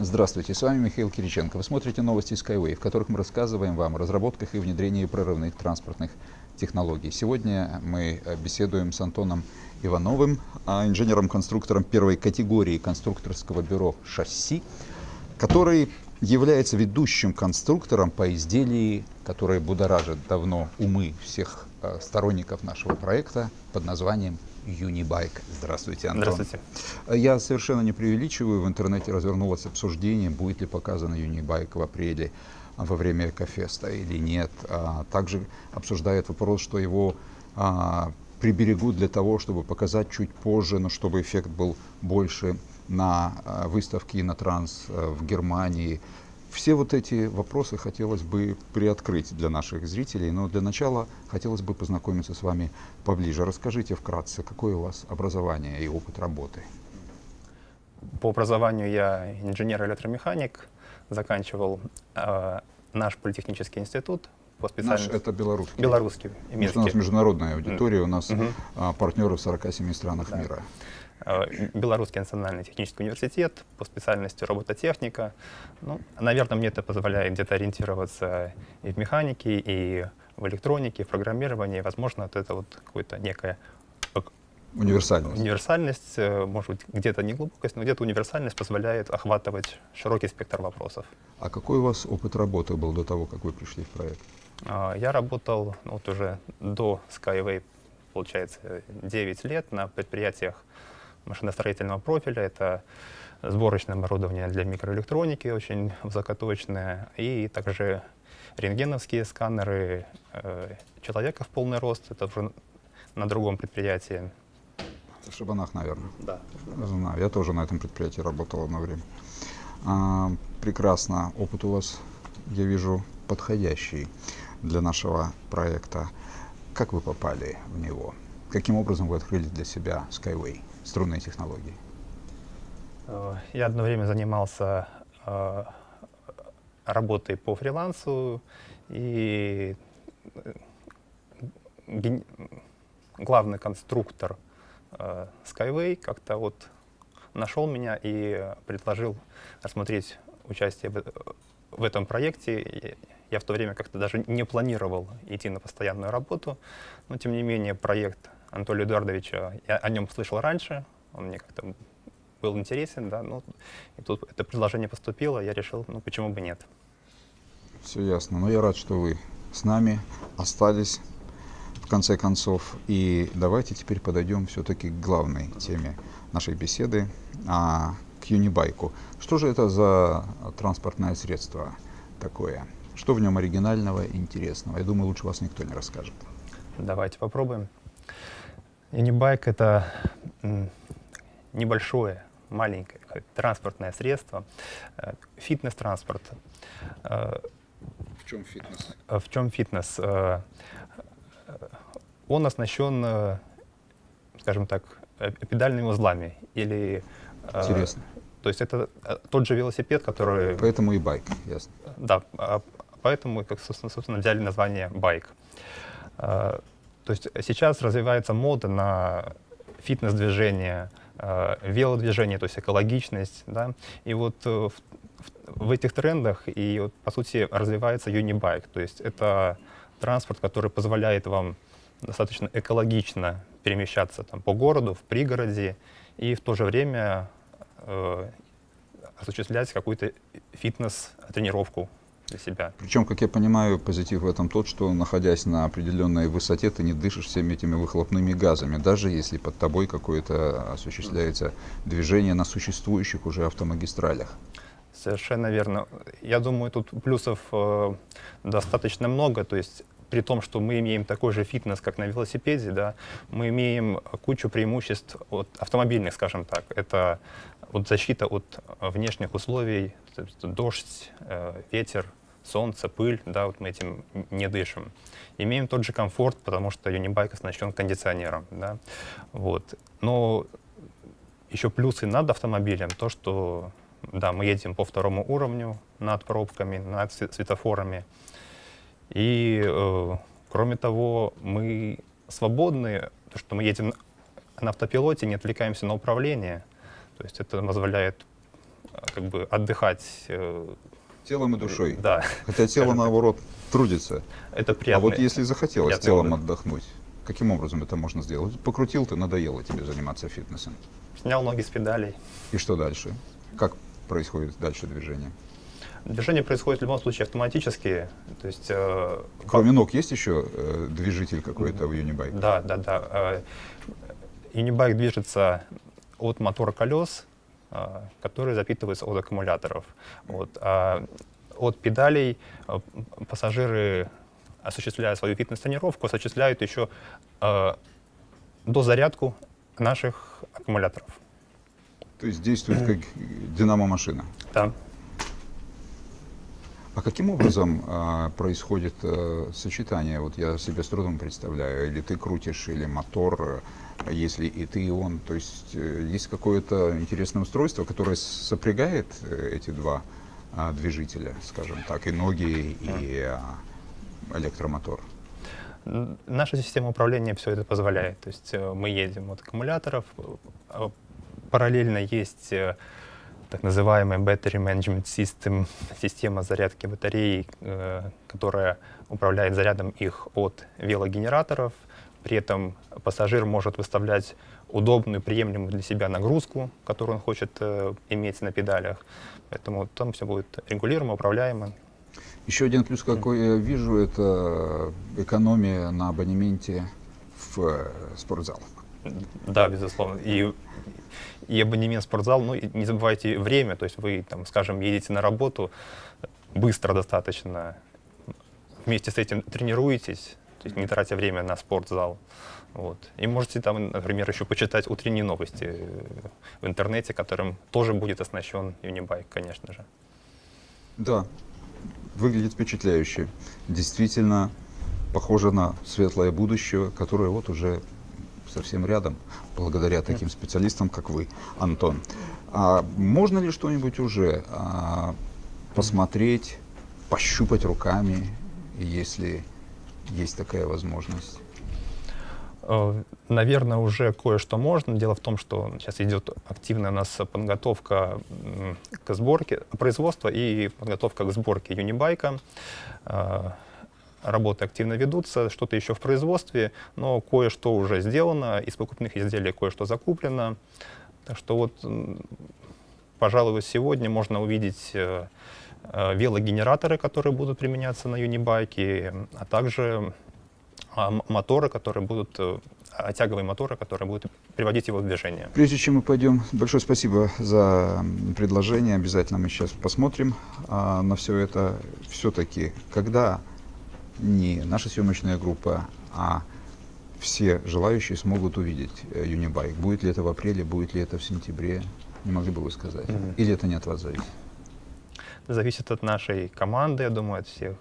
Здравствуйте, с вами Михаил Кириченко. Вы смотрите новости Skyway, в которых мы рассказываем вам о разработках и внедрении прорывных транспортных технологий. Сегодня мы беседуем с Антоном Ивановым, инженером-конструктором первой категории конструкторского бюро «Шасси», который является ведущим конструктором по изделию, которое будоражит давно умы всех сторонников нашего проекта под названием Unibike. Здравствуйте, Антон. Здравствуйте. Я совершенно не преувеличиваю. В интернете развернулось обсуждение, будет ли показан Unibike в апреле во время Экофеста или нет. Также обсуждают вопрос, что его приберегут для того, чтобы показать чуть позже, но чтобы эффект был больше на выставке Инотранс в Германии. Все вот эти вопросы хотелось бы приоткрыть для наших зрителей, но для начала хотелось бы познакомиться с вами поближе. Расскажите вкратце, какое у вас образование и опыт работы? По образованию я инженер-электромеханик, заканчивал наш политехнический институт по специальности. Наш — это белорусский. Белорусский, Минский. У нас международная аудитория, у нас партнеры в 47 странах мира. Белорусский национальный технический университет по специальности робототехника. Ну, наверное, мне это позволяет где-то ориентироваться и в механике, и в электронике, и в программировании. Возможно, это вот какая-то некая универсальность, может быть, где-то не глубокость, но где-то универсальность позволяет охватывать широкий спектр вопросов. А какой у вас опыт работы был до того, как вы пришли в проект? Я работал вот уже до Skyway, получается, 9 лет на предприятиях машиностроительного профиля. Это сборочное оборудование для микроэлектроники, очень высокоточное, и также рентгеновские сканеры человека в полный рост. Это уже на другом предприятии. В Шабанах, наверное. Да. Знаю. Я тоже на этом предприятии работал одно время. Прекрасно. Опыт у вас, я вижу, подходящий для нашего проекта. Как вы попали в него? Каким образом вы открыли для себя Skyway, струнные технологии? Я одно время занимался работой по фрилансу, и главный конструктор Skyway как-то вот нашел меня и предложил рассмотреть участие в этом проекте. Я в то время как-то даже не планировал идти на постоянную работу, но тем не менее проект Анатолия Эдуардовича, я о нем слышал раньше, он мне как-то был интересен, да, ну, и тут это предложение поступило, я решил, ну почему бы нет. Все ясно. Но я рад, что вы с нами остались в конце концов. И давайте теперь подойдем все-таки к главной теме нашей беседы, к Unibike. Что же это за транспортное средство такое? Что в нем оригинального и интересного? Я думаю, лучше вас никто не расскажет. Давайте попробуем. Unibike — это небольшое, маленькое транспортное средство, фитнес-транспорт. В чем фитнес? В чем фитнес? Он оснащен, скажем так, педальными узлами. Или, интересно. То есть это тот же велосипед, который... Поэтому и байк, ясно. Да, поэтому, как, собственно, взяли название байк. То есть сейчас развивается мода на фитнес-движение, велодвижение, то есть экологичность, да, и вот в этих трендах и вот, по сути, развивается Unibike, то есть это транспорт, который позволяет вам достаточно экологично перемещаться там по городу, в пригороде, и в то же время осуществлять какую-то фитнес-тренировку для себя. Причем, как я понимаю, позитив в этом тот, что, находясь на определенной высоте, ты не дышишь всеми этими выхлопными газами, даже если под тобой какое-то осуществляется движение на существующих уже автомагистралях. Совершенно верно. Я думаю, тут плюсов достаточно много, то есть при том, что мы имеем такой же фитнес, как на велосипеде, да, мы имеем кучу преимуществ от автомобильных, скажем так. Это вот защита от внешних условий, дождь, ветер, солнце, пыль, да, вот мы этим не дышим. Имеем тот же комфорт, потому что Unibike оснащен кондиционером, да, вот. Но еще плюсы над автомобилем, то, что, да, мы едем по второму уровню над пробками, над светофорами. И, кроме того, мы свободны, то, что мы едем на автопилоте, не отвлекаемся на управление. То есть это позволяет как бы отдыхать. Телом и душой. Да. Хотя тело, наоборот, трудится. Это приятно. А вот если захотелось приятный телом отдых. отдохнуть, каким образом это можно сделать? Покрутил ты, надоело тебе заниматься фитнесом. Снял ноги с педалей. И что дальше? Как происходит дальше движение? Движение происходит в любом случае автоматически. То есть, Кроме ног есть еще движитель какой-то в Unibike? Да. Unibike движется от мотора колес, которые запитываются от аккумуляторов. Вот. А от педалей пассажиры, осуществляя свою фитнес-тренировку, осуществляют еще дозарядку наших аккумуляторов. То есть действует как динамо-машина? Да. А каким образом происходит сочетание? Вот я себе с трудом представляю. Или ты крутишь, или мотор, если и ты, и он. То есть есть какое-то интересное устройство, которое сопрягает эти два движителя, скажем так, и ноги, и электромотор. Наша система управления все это позволяет. То есть мы едем от аккумуляторов, параллельно есть так называемая Battery Management System, система зарядки батарей, которая управляет зарядом их от велогенераторов. При этом пассажир может выставлять удобную, приемлемую для себя нагрузку, которую он хочет иметь на педалях. Поэтому там все будет регулируемо, управляемо. Еще один плюс, какой я вижу, это экономия на абонементе в спортзал. Да, безусловно. И абонемент в спортзал, ну и не забывайте время, то есть вы, там, скажем, едете на работу быстро достаточно, вместе с этим тренируетесь, то есть не тратя время на спортзал. Вот. И можете там, например, еще почитать утренние новости в интернете, которым тоже будет оснащен Unibike, конечно же. Да, выглядит впечатляюще. Действительно похоже на светлое будущее, которое вот уже совсем рядом, благодаря таким специалистам, как вы, Антон. А можно ли что-нибудь уже посмотреть, пощупать руками, если есть такая возможность? Наверное, уже кое-что можно. Дело в том, что сейчас идет активная у нас подготовка к сборке, производства и подготовка к сборке Unibike. Работы активно ведутся, что-то еще в производстве, но кое-что уже сделано, из покупных изделий кое-что закуплено. Так что вот, пожалуй, сегодня можно увидеть велогенераторы, которые будут применяться на Unibike, а также моторы, которые будут, тяговые моторы, которые будут приводить его в движение. Прежде чем мы пойдем, большое спасибо за предложение. Обязательно мы сейчас посмотрим на все это. Все-таки, когда не наша съемочная группа, а все желающие смогут увидеть Unibike. Будет ли это в апреле, будет ли это в сентябре? Не могли бы вы сказать? Или это не от вас зависит? Зависит от нашей команды, я думаю, от всех.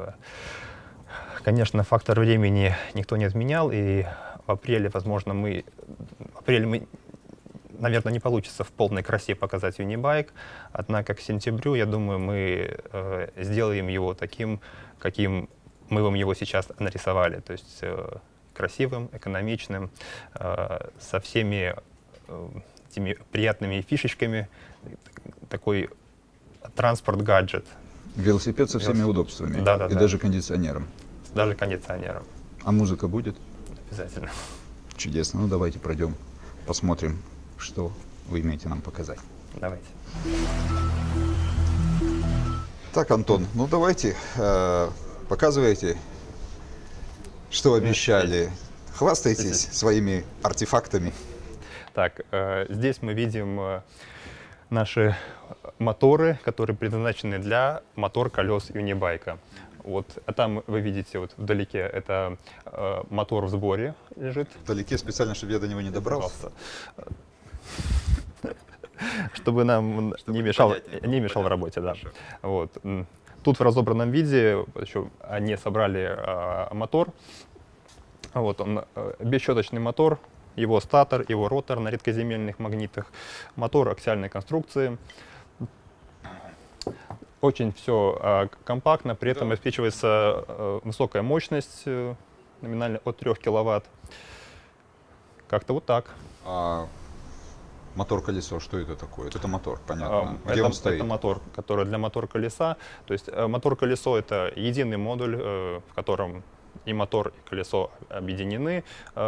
Конечно, фактор времени никто не отменял, и в апреле, возможно, наверное, не получится в полной красе показать Unibike, однако к сентябрю, я думаю, мы сделаем его таким, каким мы вам его сейчас нарисовали, то есть красивым, экономичным, со всеми этими приятными фишечками, такой транспорт-гаджет. Велосипед со всеми удобствами, да, и даже кондиционером. Даже кондиционером. А музыка будет? Обязательно. Чудесно. Ну давайте пройдем, посмотрим, что вы имеете нам показать. Давайте. Так, Антон, ну давайте, показывайте, что обещали. Хвастайтесь своими артефактами. Так, здесь мы видим наши моторы, которые предназначены для мотор-колес Unibike. Вот, а там вы видите вот вдалеке, это мотор в сборе лежит. Вдалеке специально, чтобы я до него не добрался. Чтобы нам не мешал в работе, да. Вот. Тут в разобранном виде еще они собрали мотор. Вот он, бесщеточный мотор, его статор, его ротор на редкоземельных магнитах, мотор аксиальной конструкции. Очень все компактно, при этом обеспечивается высокая мощность, номинально от 3 киловатт. Как-то вот так. Мотор-колесо, что это такое? Это мотор, понятно. Где он стоит? Это мотор, который для мотор-колеса. То есть мотор-колесо — это единый модуль, в котором и мотор, и колесо объединены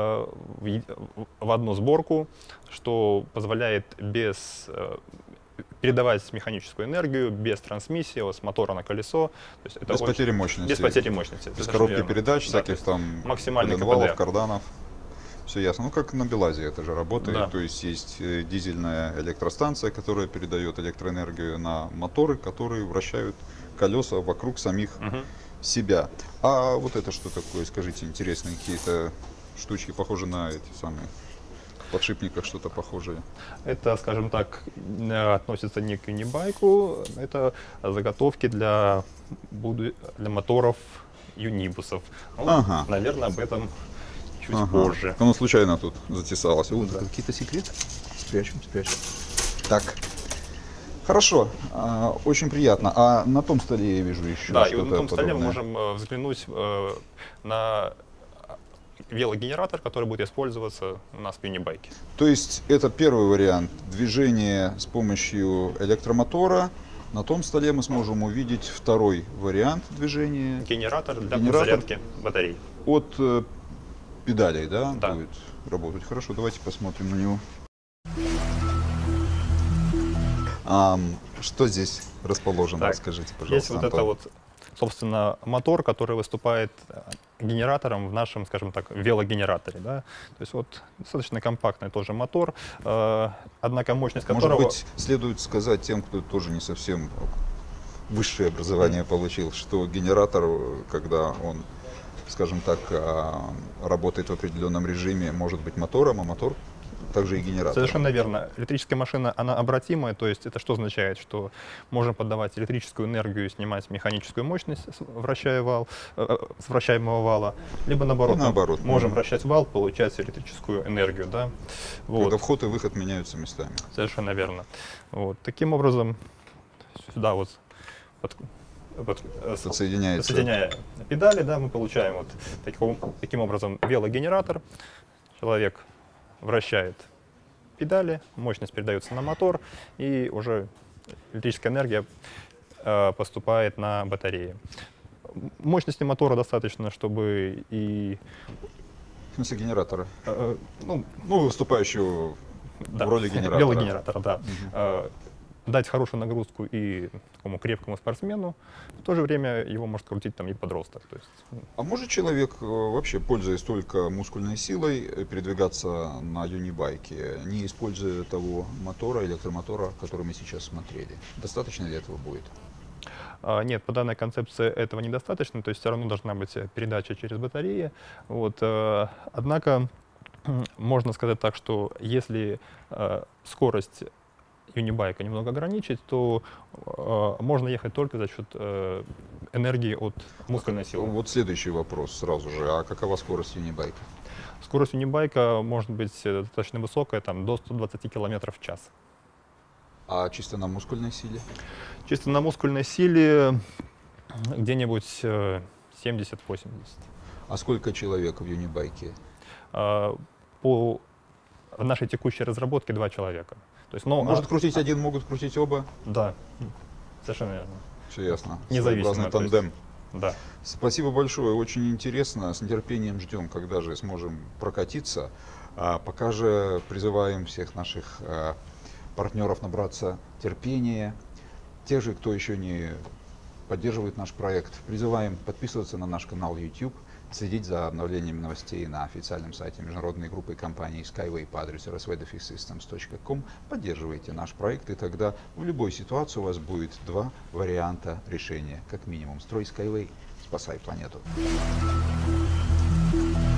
в одну сборку, что позволяет передавать механическую энергию без трансмиссии с мотора на колесо. То есть это без потери мощности. Без потери мощности. Без коробки передач, да, всяких там максимальный коленвалов, карданов. Все ясно. Ну, как на БелАЗе это же работает. Да. То есть есть дизельная электростанция, которая передает электроэнергию на моторы, которые вращают колеса вокруг самих себя. А вот это что такое? Скажите, интересные какие-то штучки, похожие на эти самые подшипниках, что-то похожее? Это, скажем так, относится не к юнибайку, это заготовки для моторов юнибусов. Ну, наверное, об этом чуть позже. Оно случайно тут затесалось. Вот, да. Какие-то секреты? Спрячем. Так. Хорошо, очень приятно. А на том столе я вижу еще да, что-то и на том столе подобное. мы можем взглянуть на велогенератор, который будет использоваться у нас в юнибайке. То есть это первый вариант движения с помощью электромотора. На том столе мы сможем увидеть второй вариант движения. Генератор для зарядки батарей. От педалей, да, да, будет работать. Хорошо, давайте посмотрим на него. Что здесь расположено? Так, расскажите, пожалуйста. Есть вот Антон. это вот, собственно, мотор, который выступает генератором в нашем, скажем так, велогенераторе. Да? То есть вот достаточно компактный тоже мотор, однако мощность которого... Может быть, следует сказать тем, кто тоже не совсем высшее образование получил, что генератор, когда он, скажем так, работает в определенном режиме, может быть мотором, а мотор также и генератор. Совершенно верно. Электрическая машина, она обратимая, то есть это что означает? Что можем поддавать электрическую энергию и снимать механическую мощность, вращая вал, с вращаемого вала, либо наоборот, можем вращать вал, получать электрическую энергию. Да? Когда вот. вход и выход меняются местами. Совершенно верно. Вот. Таким образом, сюда вот соединяя педали, да, мы получаем вот таким образом велогенератор. Человек вращает педали, мощность передается на мотор, и уже электрическая энергия поступает на батареи. Мощности мотора достаточно, чтобы и... В смысле генератора? Ну, выступающего в роли генератора. Велогенератора, да. Дать хорошую нагрузку и такому крепкому спортсмену, в то же время его может крутить там и подросток. То есть. А может человек, вообще пользуясь только мускульной силой, передвигаться на юнибайке, не используя того мотора, электромотора, который мы сейчас смотрели? Достаточно ли этого будет? Нет, по данной концепции этого недостаточно, то есть все равно должна быть передача через батареи. Вот. Однако можно сказать так, что если скорость юнибайка немного ограничить, то можно ехать только за счет энергии от мускульной силы. Вот следующий вопрос сразу же. А какова скорость юнибайка? Скорость юнибайка может быть достаточно высокая, там, до 120 км в час. А чисто на мускульной силе? Чисто на мускульной силе где-нибудь 70-80. А сколько человек в юнибайке? По нашей текущей разработке 2 человека. То есть, может крутить один, могут крутить оба? Да, совершенно верно. Все ясно. Независимо. Тандем. Да. Спасибо большое, очень интересно. С нетерпением ждем, когда же сможем прокатиться. Пока же призываем всех наших партнеров набраться терпения. Тех же, кто еще не поддерживает наш проект, призываем подписываться на наш канал YouTube, следить за обновлениями новостей на официальном сайте международной группы компании Skyway по адресу rsv-systems.com. Поддерживайте наш проект, и тогда в любой ситуации у вас будет 2 варианта решения. Как минимум, строй Skyway, спасай планету.